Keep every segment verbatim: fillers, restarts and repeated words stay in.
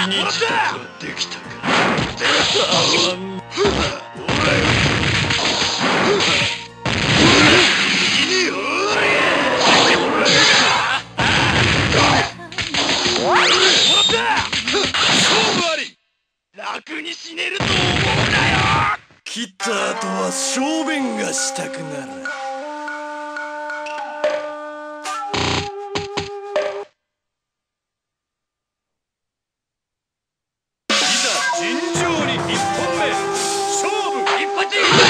できたか。楽に死ねると思うなよ。切った後は小便がしたくなる。いざ尋常に一本目勝負。一発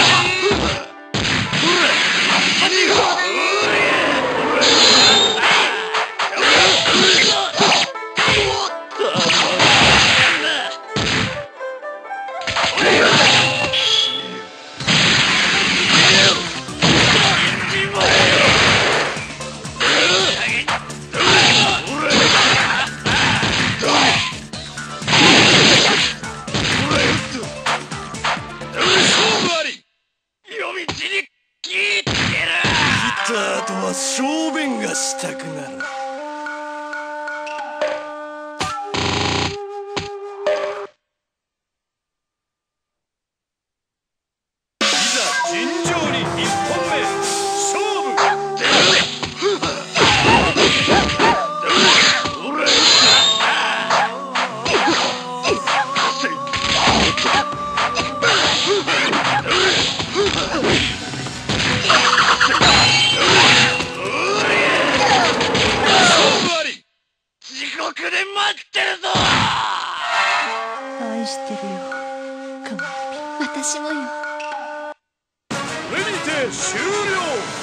あとは小便がしたくなる。いざ尋常に一本目勝負。 愛してるよ、カマピ。私もよ。 これにて終了。